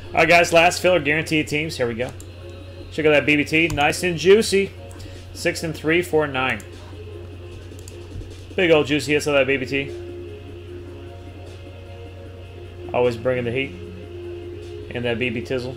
All right, guys, last filler guaranteed teams. Here we go. Check out that BBT. Nice and juicy. 6 and 3, 4 and 9. Big old juicy hits of that BBT. Always bringing the heat. And that BB Tizzle.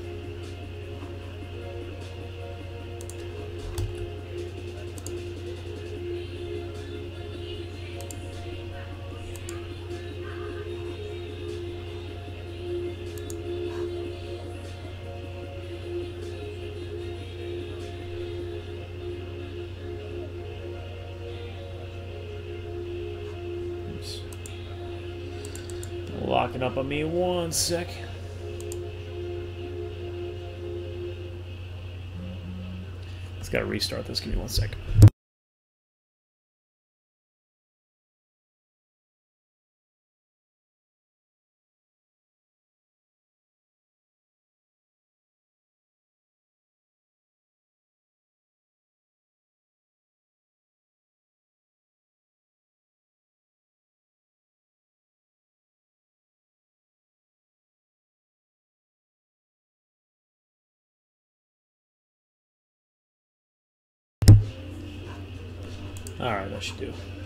Locking up on me 1 sec. It's got to restart this. Give me 1 sec. All right, that should do.